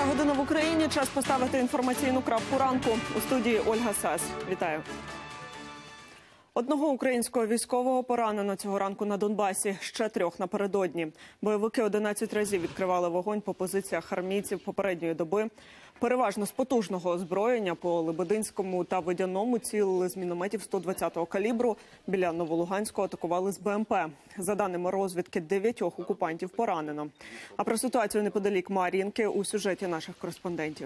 9:00 в Україні. Час поставити інформаційну крапку ранку. У студії Ольга Сас. Вітаю. Одного українського військового поранено цього ранку на Донбасі, ще 3 напередодні. Бойовики 11 разів відкривали вогонь по позиціях армійців попередньої доби. Переважно з потужного озброєння по Лебединському та Водяному цілили з мінометів 120-го калібру. Біля Новолуганського атакували з БМП. За даними розвідки, 9 окупантів поранено. А про ситуацію неподалік Мар'їнки у сюжеті наших кореспондентів.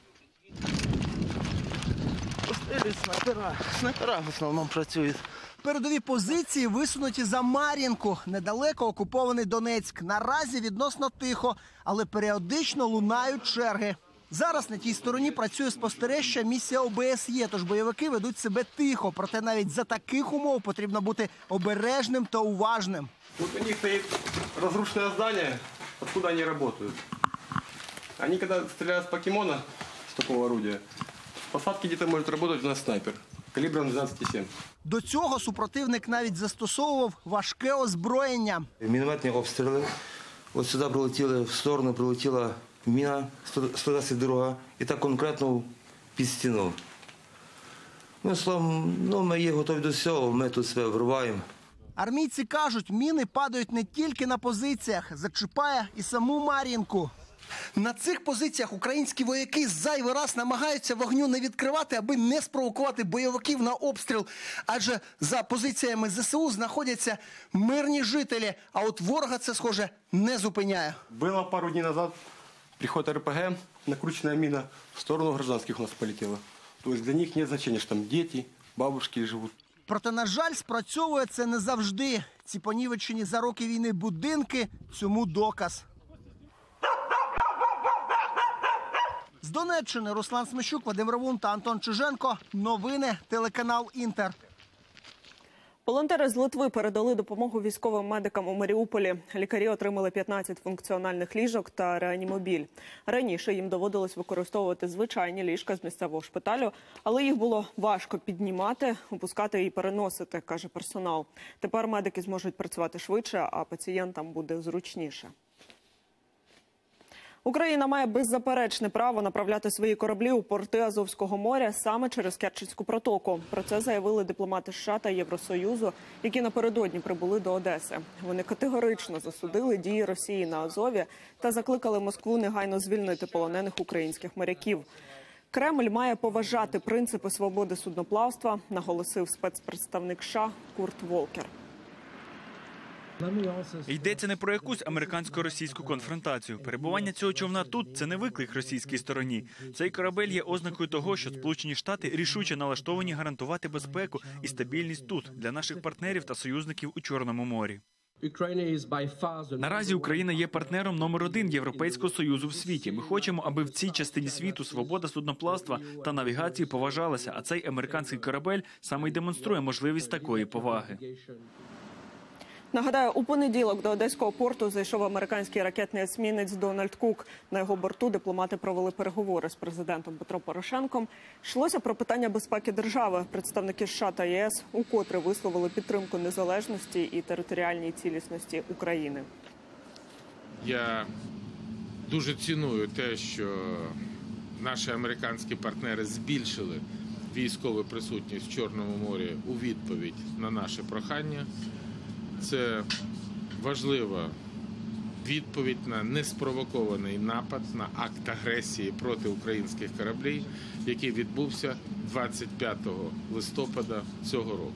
Снайпера в основному працюють. Передові позиції висунуті за Мар'їнку. Недалеко окупований Донецьк. Наразі відносно тихо, але періодично лунають черги. Зараз на тій стороні працює спостережча місія ОБСЄ, тож бойовики ведуть себе тихо. Проте навіть за таких умов потрібно бути обережним та уважним. Вот у них стоит разрушенное здание, откуда они работают. Они когда стреляют с покемона, с такого орудия, в посадке где-то может работать у нас снайпер калибром 12,7. До цього супротивник навіть застосовував важке озброєння. Мінометні обстріли. От сюди прилетіли, в сторону прилетіла міна 122 і так конкретно під стіну. Ну, словом, ми є готові до всього, ми тут себе вриваємо. Армійці кажуть, міни падають не тільки на позиціях, зачіпає і саму Мар'їнку. На цих позиціях українські вояки зайвий раз намагаються вогню не відкривати, аби не спровокувати бойовиків на обстріл. Адже за позиціями ЗСУ знаходяться мирні жителі, а от ворога це, схоже, не зупиняє. Было пару дней назад приход РПГ, накрученная мина в сторону гражданских у нас полетела. То есть для них нет значения, что там дети, бабушки живут. Проте, на жаль, спрацьовує це не завжди. Ці понівечені за роки війни будинки – цьому доказ. З Донеччини Руслан Смещук, Вадим Равун та Антон Чиженко. Новини, телеканал «Інтер». Волонтери з Литви передали допомогу військовим медикам у Маріуполі. Лікарі отримали 15 функціональних ліжок та реанімобіль. Раніше їм доводилось використовувати звичайні ліжка з місцевого шпиталю, але їх було важко піднімати, опускати і переносити, каже персонал. Тепер медики зможуть працювати швидше, а пацієнтам буде зручніше. Україна має беззаперечне право направляти свої кораблі у порти Азовського моря саме через Керченську протоку. Про це заявили дипломати США та Євросоюзу, які напередодні прибули до Одеси. Вони категорично засудили дії Росії на Азові та закликали Москву негайно звільнити полонених українських моряків. Кремль має поважати принципи свободи судноплавства, наголосив спецпредставник США Курт Волкер. Йдеться не про якусь американсько-російську конфронтацію. Перебування цього човна тут – це не виклик російській стороні. Цей корабель є ознакою того, що Сполучені Штати рішуче налаштовані гарантувати безпеку і стабільність тут, для наших партнерів та союзників у Чорному морі. Наразі Україна є партнером номер 1 Європейського Союзу в світі. Ми хочемо, аби в цій частині світу свобода судноплавства та навігації поважалася, а цей американський корабель саме й демонструє можливість такої поваги. Нагадаю, у понеділок до Одеського порту зайшов американський ракетний есмінець Дональд Кук. На його борту дипломати провели переговори з президентом Петром Порошенком. Йшлося про питання безпеки держави. Представники США та ЄС укотре висловили підтримку незалежності і територіальній цілісності України. Я дуже ціную те, що наші американські партнери збільшили військову присутність в Чорному морі у відповідь на наше прохання. Це важлива відповідь на неспровокований напад, на акт агресії проти українських кораблів, який відбувся 25 листопада цього року.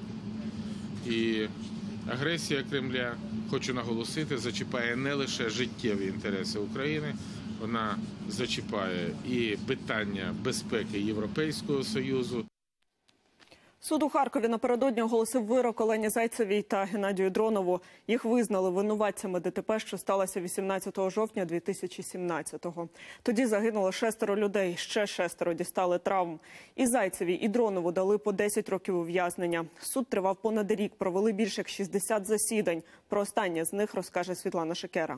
І агресія Кремля, хочу наголосити, зачіпає не лише життєві інтереси України, вона зачіпає і питання безпеки Європейського Союзу. Суд у Харкові напередодні оголосив вирок Олені Зайцевій та Геннадію Дронову. Їх визнали винуватцями ДТП, що сталося 18 жовтня 2017-го. Тоді загинуло 6 людей, ще 6 дістали травм. І Зайцевій, і Дронову дали по 10 років ув'язнення. Суд тривав понад рік, провели більше як 60 засідань. Про останнє з них розкаже Світлана Шикера.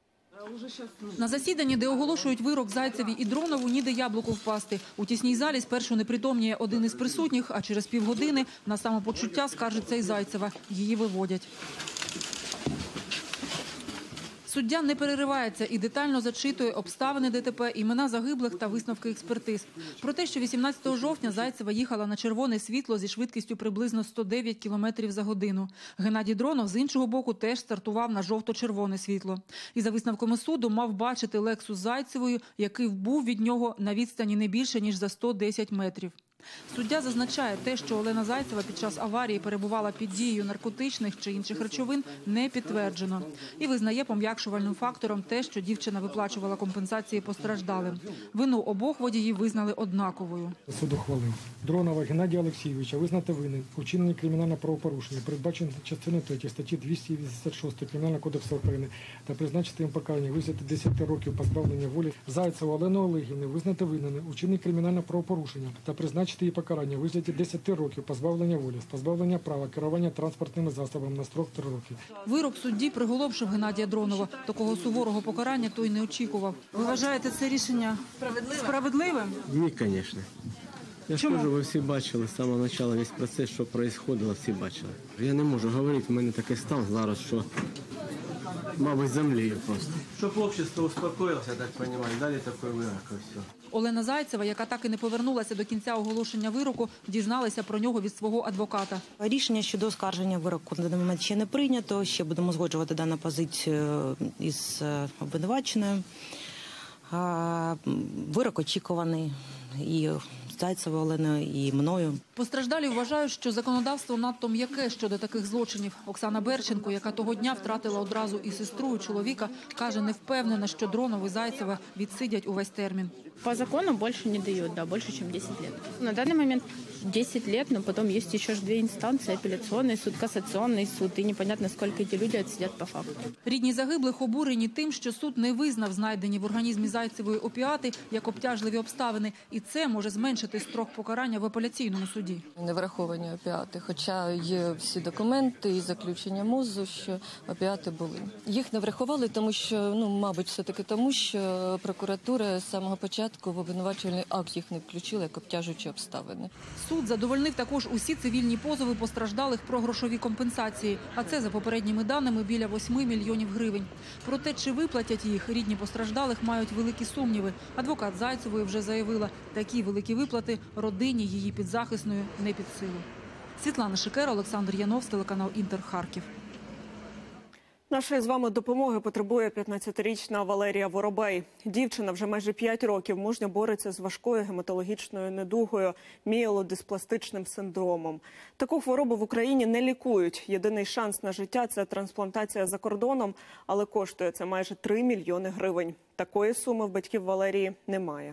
На засіданні, де оголошують вирок Зайцеві і Дронову, ніде яблуку впасти. У тісній залі спершу непритомніє один із присутніх, а через півгодини на самопочуття скаржиться і Зайцева. Її виводять. Суддя не переривається і детально зачитує обставини ДТП, імена загиблих та висновки експертиз. Про те, що 18 жовтня Зайцева їхала на червоне світло зі швидкістю приблизно 109 км за годину. Геннадій Дронов, з іншого боку, теж стартував на жовто-червоне світло. І за висновками суду мав бачити Лексус Зайцевої, який вбув від нього на відстані не більше, ніж за 110 метрів. Суддя зазначає, те, що Олена Зайцева під час аварії перебувала під дією наркотичних чи інших речовин, не підтверджено. І визнає пом'якшувальним фактором те, що дівчина виплачувала компенсації постраждалим. Вину обох водіїв визнали однаковою. Суд ухвалив Дронова Геннадія Олексійовича визнати винним у вчиненні кримінального правопорушення, передбачено частиною 3 статті 286 Кримінального кодексу України, та призначити їм покарання визнати 10 років позбавлення волі. Зайцеву Олену Олегівну визнати винним у вчиненні кримінального правопорушення та призначити її покарання у вигляді 10 років позбавлення волі, з позбавлення права керування транспортними засобами на строк 3 роки. Вирок судді приголомшив Геннадія Дронова. Такого суворого покарання той не очікував. Ви вважаєте це рішення справедливим? Ні, звісно. Я ж кажу, ви всі бачили з самого початку весь процес, що відбувалося, всі бачили. Я не можу говорити, в мене такий стан зараз, що, мабуть, землею просто. Щоб общество успокоїлося, так розумію, далі такий вирок і все. Олена Зайцева, яка так і не повернулася до кінця оголошення вироку, дізналася про нього від свого адвоката. Рішення щодо оскарження вироку на даний момент ще не прийнято. Ще будемо узгоджувати дану позицію із обвинуваченою. Вирок очікуваний і Зайцевою Оленою, і мною. Постраждалі вважають, що законодавство надто м'яке щодо таких злочинів. Оксана Берченко, яка того дня втратила одразу і сестру, і чоловіка, каже, не впевнена, що Дронов і Зайцева відсидять увесь термін. По закону больше не дают, да, больше, чем 10 лет. На данный момент 10 лет, но потом есть еще 2 инстанции, апелляционный суд, кассационный суд, и непонятно, сколько эти люди отсидят по факту. Рідні загиблих обурені тим, що суд не визнав знайдені в організмі Зайцевої опіати як обтяжливі обставини, і це може зменшити строк покарання в апеляційному суді. Не враховані опіати, хоча є всі документи і заключення МОЗу, що опіати були. Їх не врахували, тому що, мабуть, все-таки тому, що прокуратура з самого початку в обвинувачувальний акт їх не включила як обтяжуючі обставини. Суд задовольнив також усі цивільні позови постраждалих про грошові компенсації, а це, за попередніми даними, біля 8 мільйонів гривень. Про те, чи виплатять їх, рідні постраждалих мають великі сумніви. Адвокат Зайцевої вже заявила, такі великі виплати родині її підзахисною не під силу. Світлана Шикера, Олександр Янов, телеканал «Інтер», Харків. Нашої з вами допомоги потребує 15-річна Валерія Воробей. Дівчина вже майже 5 років мужньо бореться з важкою гематологічною недугою – мієлодиспластичним синдромом. Таку хворобу в Україні не лікують. Єдиний шанс на життя – це трансплантація за кордоном, але коштує це майже 3 мільйони гривень. Такої суми в батьків Валерії немає.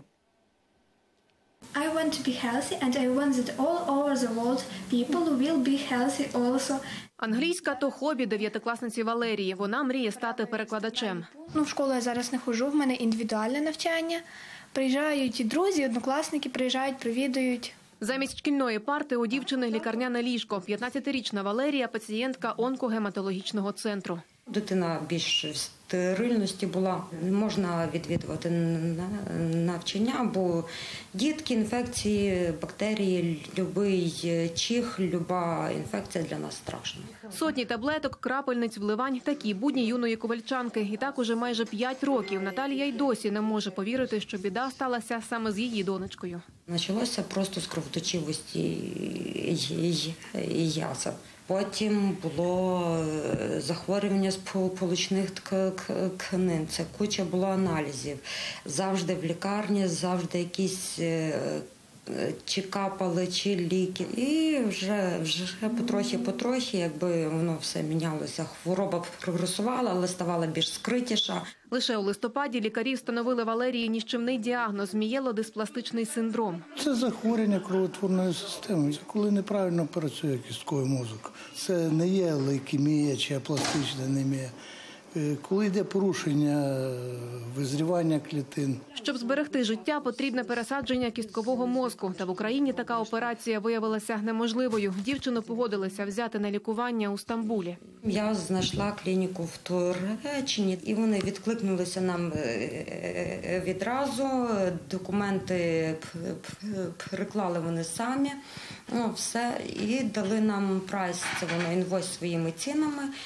I want to be healthy, and I want that all over the world people will be healthy also. Англійська – то хобі дев'ятикласниці Валерії. Вона мріє стати перекладачем. В школу я зараз не ходжу, в мене індивідуальне навчання. Приїжджають і друзі, однокласники приїжджають, провідують. Замість шкільної парти у дівчини лікарняне ліжко. 15-річна Валерія – пацієнтка онкогематологічного центру. Дитина більш в стерильності була. Не можна відвідувати навчання, бо дітки, інфекції, бактерії, будь-який чих, будь-яка інфекція для нас страшна. Сотні таблеток, крапельниць, вливань – такі будні юної ковальчанки. І так уже майже 5 років. Наталія й досі не може повірити, що біда сталася саме з її донечкою. Почалося просто з кровоточивості і язв. Потім було захворювання сполучних тканин, це куча було аналізів. Завжди в лікарні, завжди якісь чи капали, чи ліки. І вже потрохи, якби воно все мінялося. Хвороба прогресувала, але ставала більш скритіша. Лише у листопаді лікарі встановили Валерії ніщівний діагноз – мієлодиспластичний синдром. Це захворювання кровотворної системи, коли неправильно працює кістковий мозок. Це не є лейкемія чи апластична анемія. Коли йде порушення визрівання клітин. Щоб зберегти життя, потрібне пересадження кісткового мозку. Та в Україні така операція виявилася неможливою. Дівчину погодилися взяти на лікування у Стамбулі. Я знайшла клініку в Туреччині, і вони відкликнулися нам відразу. Документи переклали вони самі. Все, і дали нам прайс, це воно інвойс своїми цінами.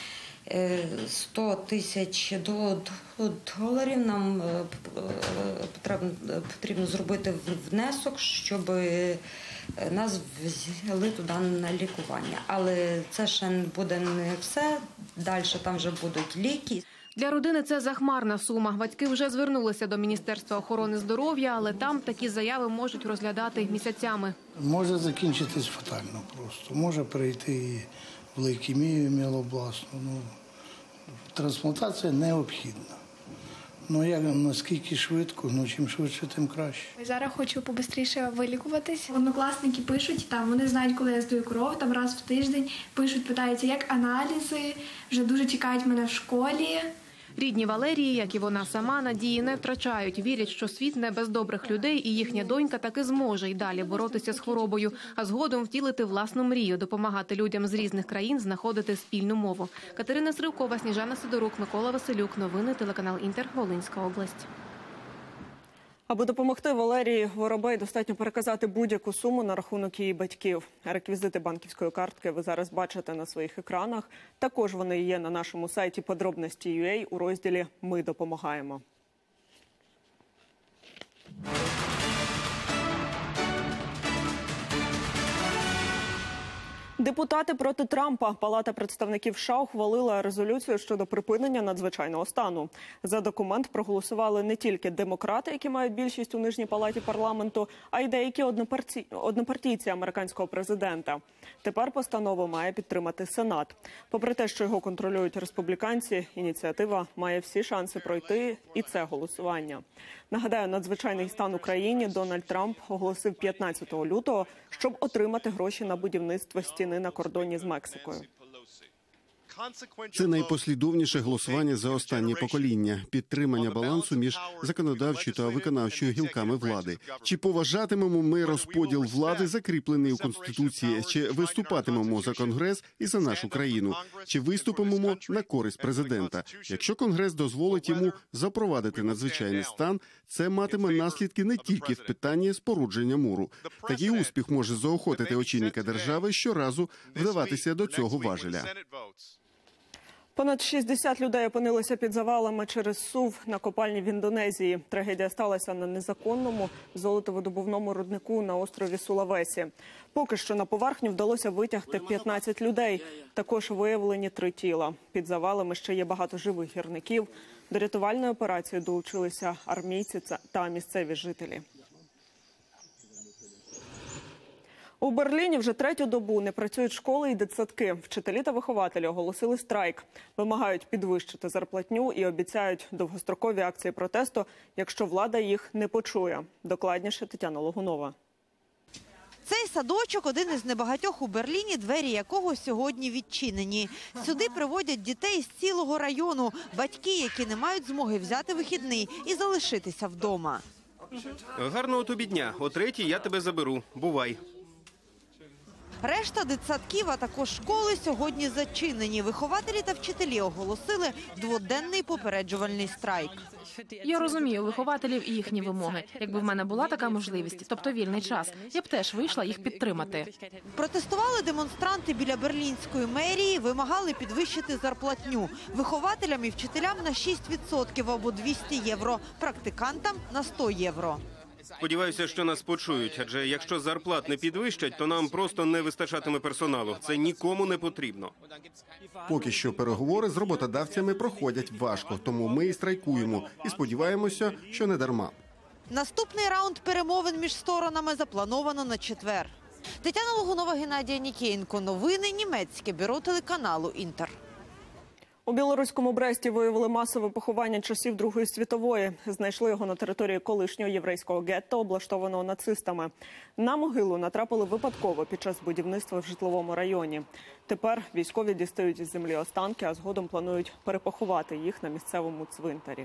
100 тисяч доларів нам потрібно зробити внесок, щоб нас взяли туди на лікування. Але це ще буде не все, далі там вже будуть ліки. Для родини це захмарна сума. Батьки вже звернулися до Міністерства охорони здоров'я, але там такі заяви можуть розглядати місяцями. Може закінчитись фатально просто. Може прийти і в лейкемію міелобластну. Трансплантація необхідна. Наскільки швидко, чим швидше, тим краще. Зараз хочу побистріше вилікуватись. Однокласники пишуть, вони знають, коли я здаю кров, раз в тиждень пишуть, питаються, як аналізи, вже дуже чекають мене в школі. Рідні Валерії, як і вона сама, надії не втрачають. Вірять, що світ не без добрих людей, і їхня донька таки зможе й далі боротися з хворобою, а згодом втілити власну мрію – допомагати людям з різних країн знаходити спільну мову. Катерина Сривкова, Сніжана Сидорук, Микола Василюк. Новини телеканал Інтер, Волинська область. Аби допомогти Валерії Воробей, достатньо переказати будь-яку суму на рахунок її батьків. Реквізити банківської картки ви зараз бачите на своїх екранах. Також вони є на нашому сайті Подробності.ua у розділі «Ми допомагаємо». Депутати проти Трампа. Палата представників США ухвалила резолюцію щодо припинення надзвичайного стану. За документ проголосували не тільки демократи, які мають більшість у нижній палаті парламенту, а й деякі однопартійці американського президента. Тепер постанову має підтримати Сенат. Попри те, що його контролюють республіканці, ініціатива має всі шанси пройти і це голосування. Нагадаю, надзвичайний стан у країні Дональд Трамп оголосив 15 лютого, щоб отримати гроші на будівництво стіни на кордоні з Мексикою. Це найпослідовніше голосування за останнє покоління – підтримання балансу між законодавчою та виконавчою гілками влади. Чи поважатимемо ми розподіл влади, закріплений у Конституції, чи виступатимемо за Конгрес і за нашу країну, чи виступимо на користь президента. Якщо Конгрес дозволить йому запровадити надзвичайний стан, це матиме наслідки не тільки в питанні спорудження муру. Такий успіх може заохотити очільника держави щоразу вдаватися до цього важеля. Понад 60 людей опинилися під завалами через СУВ на копальні в Індонезії. Трагедія сталася на незаконному золотовидобувному руднику на острові Сулавесі. Поки що на поверхню вдалося витягти 15 людей. Також виявлені 3 тіла. Під завалами ще є багато живих гірників. До рятувальної операції долучилися армійці та місцеві жителі. У Берліні вже 3-ю добу не працюють школи і дитсадки. Вчителі та вихователі оголосили страйк. Вимагають підвищити зарплатню і обіцяють довгострокові акції протесту, якщо влада їх не почує. Докладніше Тетяна Логунова. Цей садочок – один із небагатьох у Берліні, двері якого сьогодні відчинені. Сюди приводять дітей з цілого району, батьки, які не мають змоги взяти вихідний і залишитися вдома. Гарного тобі дня. О 3-й я тебе заберу. Бувай. Решта дитсадків, а також школи сьогодні зачинені. Вихователі та вчителі оголосили 2-денний попереджувальний страйк. Я розумію вихователів і їхні вимоги. Якби в мене була така можливість, тобто вільний час, я б теж вийшла їх підтримати. Протестували демонстранти біля берлінської мерії, вимагали підвищити зарплатню. Вихователям і вчителям на 6% або 200 євро, практикантам на 100 євро. Сподіваюся, що нас почують, адже якщо зарплат не підвищать, то нам просто не вистачатиме персоналу. Це нікому не потрібно. Поки що переговори з роботодавцями проходять важко, тому ми і страйкуємо. І сподіваємося, що не дарма. Наступний раунд перемовин між сторонами заплановано на четвер. Тетяна Логунова, Геннадія Нікієнко. Новини німецьке бюро телеканалу «Інтер». У білоруському Бресті виявили масове поховання часів Другої світової. Знайшли його на території колишнього єврейського гетто, облаштованого нацистами. На могилу натрапили випадково під час будівництва в житловому районі. Тепер військові дістають із землі останки, а згодом планують перепоховати їх на місцевому цвинтарі.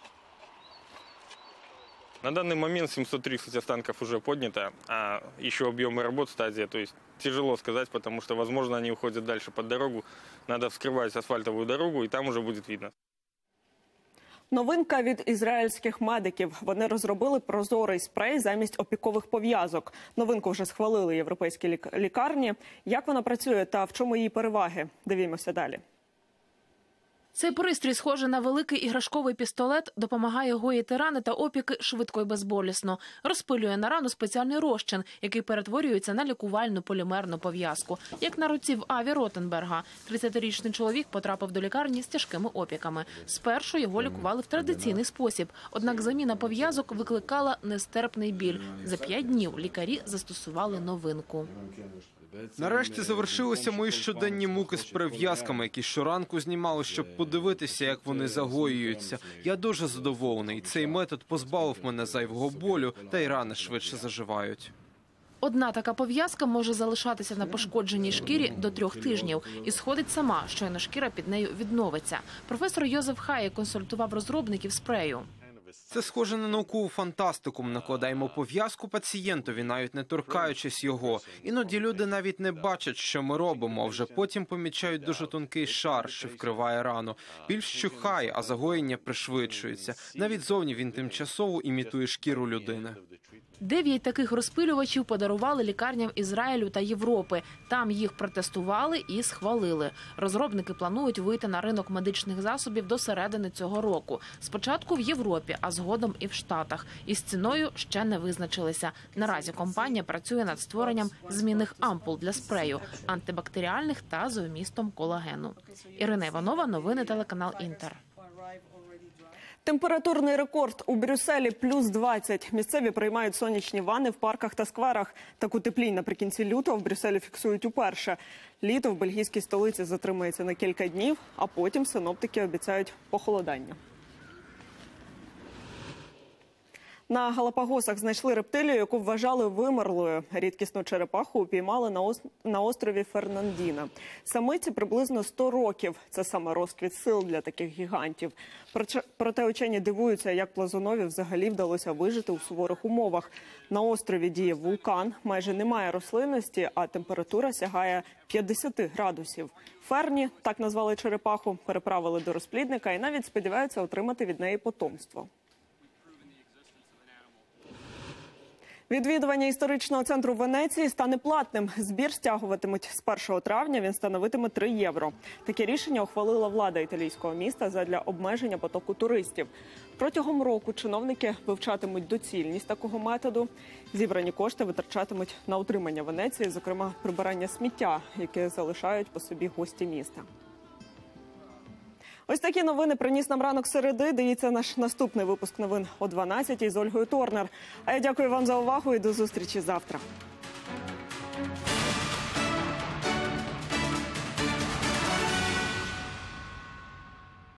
На данный момент 730 останков уже поднято, а еще объемы работ стадия, то есть тяжело сказать, потому что, возможно, они уходят дальше под дорогу. Надо вскрывать асфальтовую дорогу, и там уже будет видно. Новинка від ізраїльських медиків. Вони розробили прозорий спрей замість опікових пов'язок. Новинку вже схвалили європейські лікарні. Як вона працює та в чому її переваги? Дивімося далі. Цей пристрій, схожий на великий іграшковий пістолет, допомагає гоїти рани та опіки швидко і безболісно. Розпилює на рану спеціальний розчин, який перетворюється на лікувальну полімерну пов'язку. Як на руці в Аві Ротенберга. 30-річний чоловік потрапив до лікарні з тяжкими опіками. Спершу його лікували в традиційний спосіб. Однак заміна пов'язок викликала нестерпний біль. За 5 днів лікарі застосували новинку. Нарешті завершилися мої щоденні муки з перев'язками, які щоранку знімали, щоб подивитися, як вони загоюються. Я дуже задоволений. Цей метод позбавив мене зайвого болю, та й рани швидше заживають. Одна така пов'язка може залишатися на пошкодженій шкірі до 3 тижнів і сходить сама, щойно шкіра під нею відновиться. Професор Йозеф Хає консультував розробників спрею. Це схоже на наукову фантастику. Ми накладаємо пов'язку пацієнтові, навіть не торкаючись його. Іноді люди навіть не бачать, що ми робимо, а вже потім помічають дуже тонкий шар, що вкриває рану. Біль вщухає, а загоєння пришвидшується. Навіть зовні він тимчасово імітує шкіру людини. 9 таких розпилювачів подарували лікарням Ізраїлю та Європи. Там їх протестували і схвалили. Розробники планують вийти на ринок медичних засобів до середини цього року. Спочатку в Європі, а згодом і в Штатах. Із ціною ще не визначилися. Наразі компанія працює над створенням змінних ампул для спрею, антибактеріальних та з вмістом колагену. Ірина Іванова, новини телеканал Інтер. Температурний рекорд у Брюсселі – плюс 20. Місцеві приймають сонячні ванни в парках та скверах. Таку теплінь наприкінці лютого в Брюсселі фіксують уперше. Літо в бельгійській столиці затримається на кілька днів, а потім синоптики обіцяють похолодання. На Галапагосах знайшли рептилію, яку вважали вимерлою. Рідкісну черепаху упіймали на острові Фернандіна. Самиці приблизно 100 років. Це саме розквіт сил для таких гігантів. Проте учені дивуються, як плазунові взагалі вдалося вижити у суворих умовах. На острові діє вулкан, майже немає рослинності, а температура сягає 50 градусів. Ферні, так назвали черепаху, переправили до розплідника і навіть сподіваються отримати від неї потомство. Відвідування історичного центру Венеції стане платним. Збір стягуватимуть з 1 травня, він становитиме 3 євро. Таке рішення ухвалила влада італійського міста задля обмеження потоку туристів. Протягом року чиновники вивчатимуть доцільність такого методу. Зібрані кошти витрачатимуть на утримання Венеції, зокрема прибирання сміття, яке залишають по собі гості міста. Ось такі новини приніс нам ранок середи. Дивіться наш наступний випуск новин о 12-й з Ольгою Торнер. А я дякую вам за увагу і до зустрічі завтра.